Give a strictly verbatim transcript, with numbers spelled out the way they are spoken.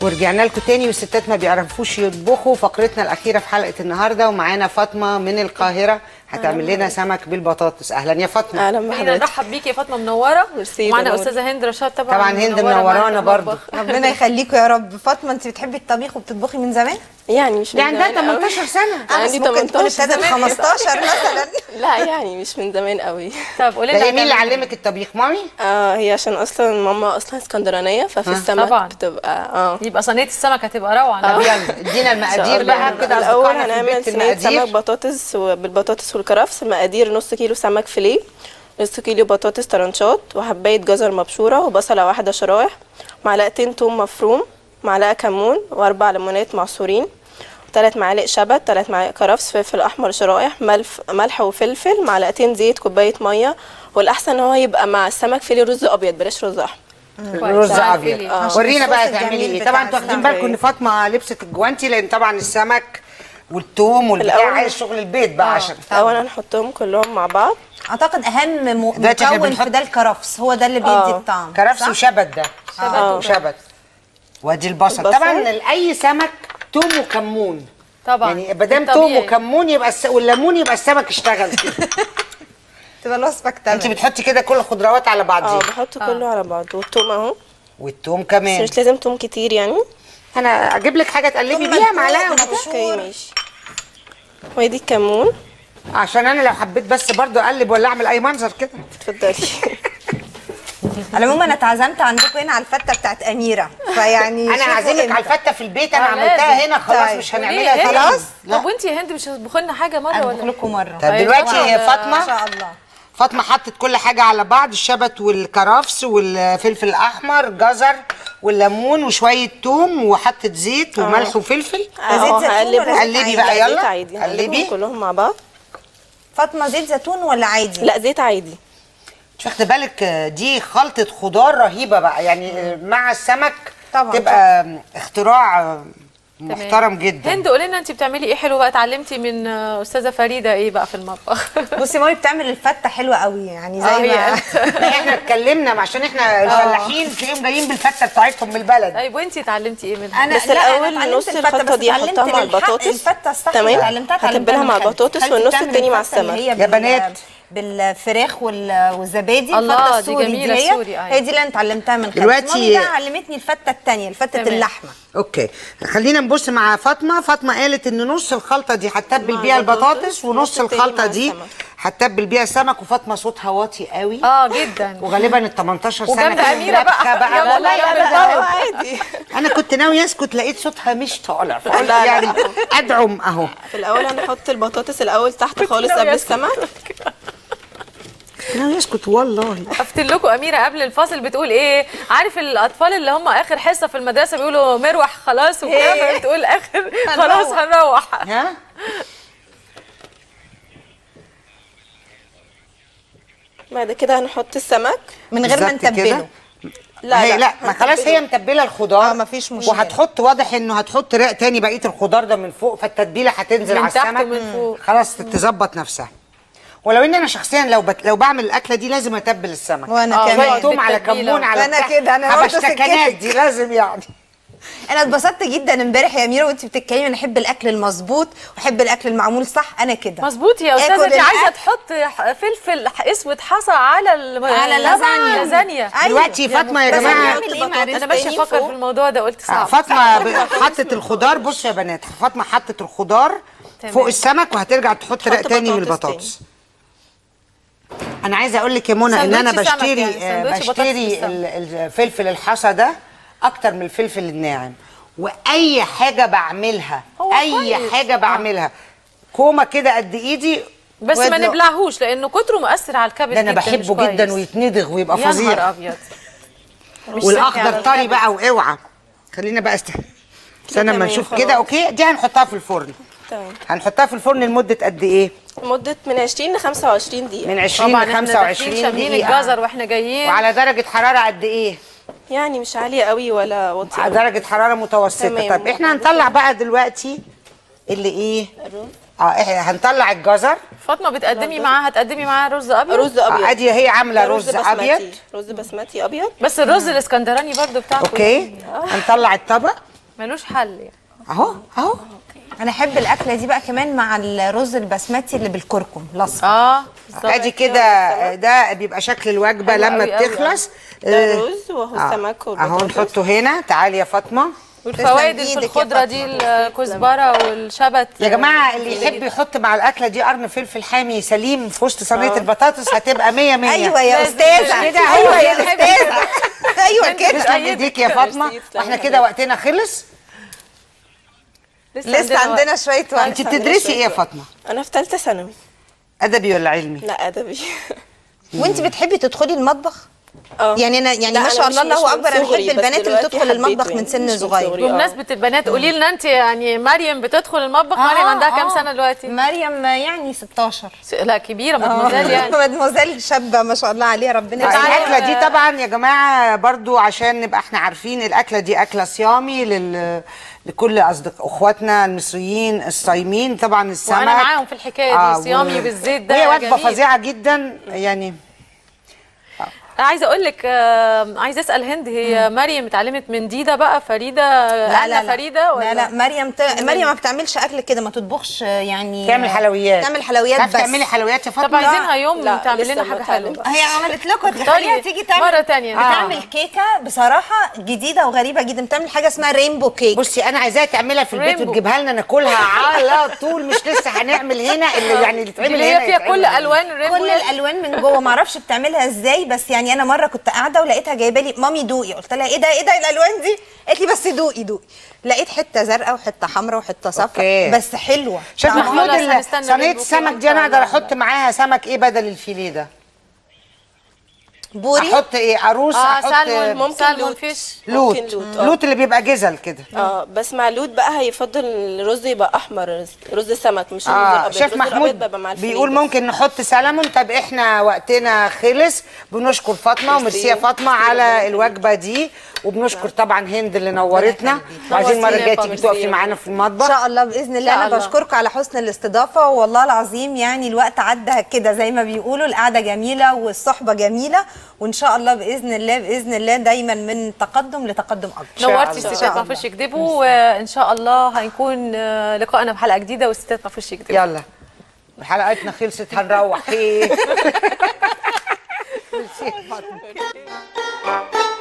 ورجعنا لكم تاني. والستات ما بيعرفوش يطبخوا، فقرتنا الاخيره في حلقه النهارده، ومعانا فاطمه من القاهره هتعمل لنا سمك بالبطاطس. اهلا يا فاطمه. اهلا بحضرتك. نرحب بيكي يا فاطمه، منوره. ميرسي. ومعانا استاذه هند رشاد طبعا. طبعا هند منورانا برضه. ربنا يخليكم يا رب. فاطمه انت بتحبي الطبيخ وبتطبخي من زمان؟ يعني مش دي من عندها زمان قوي. تمنتاشر سنه. عندي ممكن تكون تمنتاشر ابتدت خمستاشر مثلا. لا يعني مش من زمان قوي. طب قولي ده لنا مين اللي علمك الطبيخ؟ مامي؟ اه هي عشان اصلا ماما اصلا اسكندرانيه، ففي السمك طبعا. بتبقى اه يبقى صينيه السمك هتبقى روعه. طب يلا ادينا المقادير بقى كده. الاول اصدقائنا في هنعمل البيت صينيه سمك المقادير. بطاطس بالبطاطس والكرفس. مقادير: نص كيلو سمك فيليه، نص كيلو بطاطس طرنشات، وحبايه جزر مبشوره، وبصله واحده شرايح، معلقتين توم مفروم، معلقه كمون، واربع ليمونات معصورين، ثلاث معالق شبت، ثلاث معالق كرفس، فلفل احمر شرايح، ملح ملح وفلفل، معلقتين زيت، كوبايه ميه. والاحسن ان هو يبقى مع السمك فيليه رز ابيض بلاش رز احمر. رز ابيض. آه. ورينا بقى الصوص تعملي الجميل ايه. بتاع طبعا انتوا واخدين السمك. بالكم ان فاطمه لبست الجوانتي، لان طبعا السمك والثوم والبتاع الأول- عايز شغل البيت بقى. عشان اولا هنحطهم كلهم مع بعض. اعتقد اهم م- دلوقتي احنا مكون بنحط- في ده الكرفس، هو ده اللي بيدي آه. الطعم. كرفس صح؟ وشبت. ده آه. وشبت. وادي البصل. البصل. طبعا لاي سمك توم وكمون. طبعا يعني ما دام الطبيعي. توم وكمون يبقى الس... والليمون يبقى السمك اشتغل كده. تبقى الوصفه انت اكتملت. بتحطي كده كل الخضروات على اه بعضيها. بحط كله على بعض، والثوم اهو، والثوم بس كمان. مش لازم توم كتير يعني. انا اجيب لك حاجه تقلبي ثوم بيها مدقوق معلقه مبشور. وبتاع. اوكي ماشي. وادي الكمون. عشان انا لو حبيت بس برضو اقلب ولا اعمل اي منظر كده. اتفضلي. على العموم انا اتعزمت عندكم هنا على الفته بتاعت اميره، فيعني انا شوفوا عازمك امتى. على الفته في البيت. انا آه، عملتها لازم. هنا خلاص. طيب. مش وليه هنعملها هند؟ تاني. خلاص؟ لا. طب وانتي يا هند مش هتطبخي لنا حاجه مره هطبخ ولا؟ لكم مره. طب دلوقتي هي ما فاطمه شاء الله. فاطمه حطت كل حاجه على بعض: الشبت والكرفس والفلفل الاحمر، جزر والليمون وشويه توم، وحطت زيت وملح وفلفل. زيت زيتون ولا هقلبهم. قلبي عادي؟ بقى لا، يلا. زيت عادي. قلبي. هقلبهم كلهم مع بعض. فاطمه زيت زيتون ولا عادي؟ لا زيت عادي. مش واخده بالك؟ دي خلطه خضار رهيبه بقى يعني مع السمك. طبعاً. تبقى اختراع محترم جدا. هند قولي لنا انت بتعملي ايه حلو بقى؟ اتعلمتي من آه، استاذه فريده ايه بقى في المطبخ؟ بصي مامي بتعمل الفته حلوه قوي يعني زي آه، هي ما لا، احنا اتكلمنا عشان احنا الفلاحين تلاقيهم جايين بالفته بتاعتهم من البلد. طيب وانتي اتعلمتي ايه منها؟ انا بس لا، أنا الاول اتعلمت نص الفتة، الخلطه بس دي اتعلمت احطها مع الحق- البطاطس. الفته الصح تمام. اللي اتعلمتها اتعلمتها هتبلها من مع خالتي. البطاطس خالتي والنص بتعمل التاني مع الفتة اللي السمك. هي يا بال- بنات. بالفراخ وال- والزبادي. الله، الفتة دي السوري جميلة هي السوري، أيوة. هي دي اللي انا اتعلمتها من خالتي. دلوقتي- مامي بقى علمتني الفته الثانيه، الفته تمام. اللحمه. اوكي، خلينا نبص مع فاطمه. فاطمه قالت ان نص الخلطه دي هتتبل مع بيها البطاطس، البطاطس، ونص التاني الخلطه مع دي السمك. هتتبل بيها السمك. وفاطمه صوتها واطي قوي. اه جدا. وغالبا ال تمنتاشر سنه وجنب كانت أميرة بقى. لابخة بقى. يلا، والله لا، أنا لا، بقى- لا عادي. انا كنت ناوي اسكت، لقيت صوتها مش طالع، فقلت لا، لا. يعني ادعم اهو. في الاول هنحط البطاطس الاول تحت خالص قبل السمك. ناوي اسكت والله. افتن لكم اميره قبل الفاصل بتقول ايه؟ عارف الاطفال اللي هم اخر حصه في المدرسه بيقولوا مروح خلاص وكده، بتقول اخر خلاص هنروح. ها بعد كده هنحط السمك. من غير ما بالظبط كده. نتبله. لا هي لا ما خلاص هنتبله. هي متبله الخضار. اه، مفيش مشكلة. وهتحط، واضح انه هتحط رق تاني بقيه الخضار ده من فوق، فالتتبيله هتنزل من على تحت السمك. ومن فوق. خلاص تظبط نفسها. ولو ان انا شخصيا لو بت... لو بعمل الاكله دي لازم اتبل السمك. وانا آه، كمان. شويه توم على بالتتبيلة. كمون على وأنا بتاع. كده، أنا برضه حبشتكنات سكتك. دي لازم يعني. انا اتبسطت جدا امبارح يا اميره وانت بتتكلمي. انا احب الاكل المظبوط واحب الاكل المعمول صح. انا كده مظبوط يا استاذه. آكل انت عايزه الأكل. تحط فلفل اسود حصى على ال- على اللازانيا. اللازانيا. أيوة. دلوقتي فاطمه يا بس جماعه هنعمل إيه مع انا رز ماشيه تاني افكر فوق؟ في الموضوع ده، قلت آه، صعب. فاطمه ب- حطت الخضار. بصوا يا بنات، فاطمه حطت الخضار تمام. فوق السمك، وهترجع تحط رق تحط تاني من بطاطس البطاطس. انا عايزه اقول لك يا منى ان انا ساندوتش سمك بشتري يعني، آه، ساندوتش بطاطس بشتري بالسمك. ال- الفلفل الحصى ده اكتر من الفلفل الناعم. واي حاجه بعملها هو اي كويس. حاجه بعملها كومه كده قد ايدي. بس ما وادلق. نبلعهوش لانه كتره مؤثر على الكبد. ده انا جداً، بحبه مش كويس. جدا ويتندغ ويبقى يا نهار فظيع. ابيض. مش صحي والاخضر على طري الكبد. بقى، واوعى. خلينا بقى است... استنى اما تمام، نشوف خلاص. كده. اوكي، دي هنحطها في الفرن. تمام. هنحطها في الفرن لمده قد ايه؟ مدة من عشرين ل خمسة وعشرين دقيقة. من عشرين طبعا ل احنا خمسة داخلين وعشرين شاملين دقيقه. الجزر واحنا جايين. وعلى درجه حراره قد ايه؟ يعني مش عالية قوي ولا واطية على قوي. درجه حراره متوسطه. تمام. طب احنا هنطلع بقى دلوقتي اللي ايه؟ الرز. اه احنا هنطلع الجزر. فاطمه بتقدمي معاها هتقدمي معاها رز ابيض. رز ابيض. آه، ادي هي عامله ده رز بسمتي. ابيض. رز بسمتي ابيض. بس الرز الاسكندراني برضو بتاعكم. اوكي، هنطلع الطبق. ملوش حل يعني. اهو اهو. انا احب الاكله دي بقى كمان مع الرز البسمتي اللي بالكركم الاصفر. اه بالظبط. ادي كده ده بيبقى شكل الوجبه حلو لما قوي قوي بتخلص. ده آه، الرز وهو آه. السمك اهو والبطاطس. نحطه هنا. تعالي يا فاطمه. والفوائد اللي تسلم في إيدك يا الخضره دي فاطمة. الكزبره والشبت. يا جماعه اللي يحب يحط مع الاكله دي قرن فلفل حامي سليم في وسط صينيه البطاطس هتبقى مية مية. ايوه يا لازم استاذه، كده. ايوه يا بنحب استاذه، ايوه كده. تسلم ايديك يا فاطمه. تسلم واحنا إيدك. كده وقتنا خلص. لسه عندنا وقت. شويه وقت. انت بتدرسي ايه يا فاطمه؟ انا في ثالثه ثانوي. ادبي ولا علمي؟ لا ادبي. وانت بتحبي تدخلي المطبخ؟ اه يعني انا يعني لا، ما أنا شاء مش- الله الله مش من اكبر، انا صغري، بحب بس البنات اللي دلوقتي تدخل حبيته المطبخ يعني، من سن مش من صغير. صغري. آه. بمناسبه البنات قولي لنا انت يعني مريم بتدخل المطبخ. مريم عندها كام سنه دلوقتي؟ مريم يعني ستاشر. لا كبيره مدموزيل يعني. مدموزيل شابه ما شاء الله عليها، ربنا طيب، يسعدها. الاكله دي طبعا يا جماعه برضو عشان نبقى احنا عارفين الاكله دي اكله صيامي لل لكل اصدقاء اخواتنا المصريين الصايمين. طبعا السمك وانا معاهم في الحكايه دي. صيامي و- بالزيت ده وهي وجبه جميل. فظيعه جدا يعني. عايزه اقول لك آه، عايزه اسال هند، هي مريم اتعلمت من ديدا بقى فريده؟ لا لا أنا فريده ولا لا لا مريم ت... مريم ما بتعملش اكل كده، ما تطبخش يعني. تعمل حلويات. تعمل حلويات تعرفي بس. تعملي حلويات يا طب فاطمه؟ عايزينها يوم لا، تعمل لسه لنا ما حاجه حلوه. اتعلمتش. هي عملت لكم، طيب، خليها تيجي تعمل مرة تانية. بتعمل كيكه بصراحه جديده وغريبه جدا، بتعمل حاجه اسمها رينبو كيك. بصي انا عايزاها تعملها في البيت رينبو. وتجيبها لنا ناكلها على طول، مش لسه هنعمل هنا اللي يعني اللي يتعمل اللي هنا هي فيها يتعمل كل هنا. الوان الرينبو. كل الالوان من جوه، ما اعرفش بتعملها ازاي، بس يعني انا مره كنت قاعده ولقيتها جايبه لي مامي دوقي، قلت لها ايه ده ايه ده الالوان دي؟ قالت لي بس دوقي دوقي. لقيت حته زرقاء وحته حمراء وحته صفراء أوكي. بس حلوه. شيف طعمها- محمود خلاص ال- هنستنى صينيه رينبو السمك كده. دي انا اقدر لا، احط معاها سمك ايه بدل الفيليه ده؟ بوري. احط ايه؟ عروس؟ اه احط سالمون ممكن سالمون لوت. فيش. لوت. ممكن لوت، آه. لوت اللي بيبقى جزل كده. اه بس مع اللوت بقى هيفضل الرز يبقى احمر، رز سمك مش الرز اه الابيض. شيف الرز الأبيض محمود بيبقى مع الفيليه بيقول بس. ممكن نحط سلمون. طب احنا وقتنا خلص. بنشكر فاطمه وميرسي يا فاطمه على الوجبه دي، وبنشكر طبعا هند اللي نورتنا، وعايزين المره نورتينا يا الجايه فاطمة. تيجي تقفي معانا في ان المطبخ. شاء الله باذن الله. شاء انا الله. بشكركم على حسن الاستضافه، والله العظيم يعني الوقت عدى كده زي ما بيقولوا، القعده جميله والصحبه جميله، وان شاء الله باذن الله باذن الله دايما من تقدم لتقدم اكبر. شاء نورتي الله. الستات ما فيش يكذبوا، وان شاء الله هيكون آه، لقائنا بحلقه جديده والستات ما فيش يكذبوا. يلا حلقتنا خلصت هنروح. ايه ميرسي يا فاطمة.